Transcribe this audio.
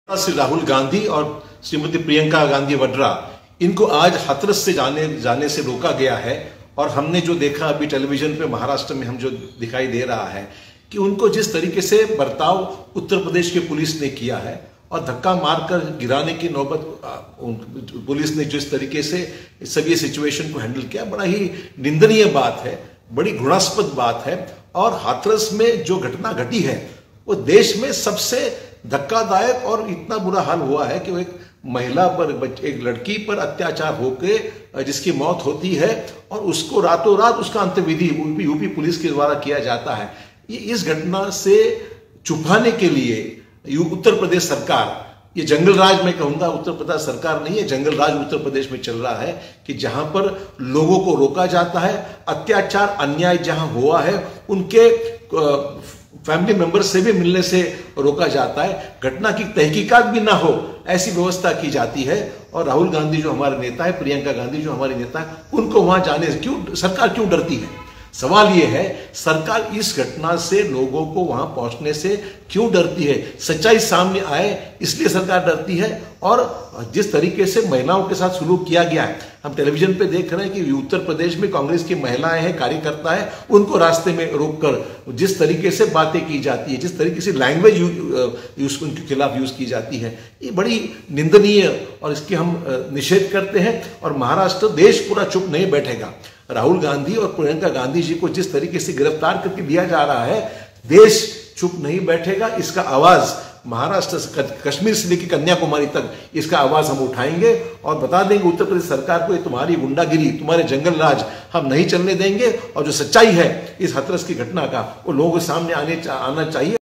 श्री राहुल गांधी और श्रीमती प्रियंका गांधी वड्रा, इनको आज हाथरस से जाने से रोका गया है। और हमने जो देखा अभी टेलीविजन पे महाराष्ट्र में हम जो दिखाई दे रहा है कि उनको जिस तरीके से बर्ताव उत्तर प्रदेश की पुलिस ने किया है और धक्का मारकर गिराने की नौबत पुलिस ने जिस तरीके से सभी सिचुएशन को हैंडल किया, बड़ा ही निंदनीय बात है, बड़ी घृणास्पद बात है। और हाथरस में जो घटना घटी है वो देश में सबसे धक्कादायक और इतना बुरा हाल हुआ है कि वो एक महिला पर, एक लड़की पर अत्याचार होकर जिसकी मौत होती है और उसको रातों रात उसका अंत्यविधि यूपी पुलिस के द्वारा किया जाता है। ये इस घटना से छुपाने के लिए उत्तर प्रदेश सरकार, ये जंगल राज मैं कहूंगा, उत्तर प्रदेश सरकार नहीं है, जंगल राज उत्तर प्रदेश में चल रहा है कि जहां पर लोगों को रोका जाता है, अत्याचार अन्याय जहां हुआ है उनके फैमिली मेंबर से भी मिलने से रोका जाता है, घटना की तहकीकात भी ना हो ऐसी व्यवस्था की जाती है। और राहुल गांधी जो हमारे नेता है, प्रियंका गांधी जो हमारी नेता है, उनको वहां जाने से क्यों सरकार क्यों डरती है? सवाल यह है सरकार इस घटना से लोगों को वहां पहुंचने से क्यों डरती है? सच्चाई सामने आए इसलिए सरकार डरती है। और जिस तरीके से महिलाओं के साथ सलूक किया गया है, हम टेलीविजन पे देख रहे हैं कि उत्तर प्रदेश में कांग्रेस की महिलाएं हैं, कार्यकर्ता है, उनको रास्ते में रोककर जिस तरीके से बातें की जाती है, जिस तरीके से लैंग्वेज उनके खिलाफ यूज की जाती है, ये बड़ी निंदनीय और इसकी हम निषेध करते हैं। और महाराष्ट्र देश पूरा चुप नहीं बैठेगा। राहुल गांधी और प्रियंका गांधी जी को जिस तरीके से गिरफ्तार करके लिया जा रहा है, देश चुप नहीं बैठेगा। इसका आवाज महाराष्ट्र से कश्मीर से लेकर कन्याकुमारी तक इसका आवाज हम उठाएंगे और बता देंगे उत्तर प्रदेश सरकार को, ये तुम्हारी गुंडागिरी, तुम्हारे जंगल राज हम नहीं चलने देंगे। और जो सच्चाई है इस हाथरस की घटना का, वो लोगों के सामने आना चाहिए।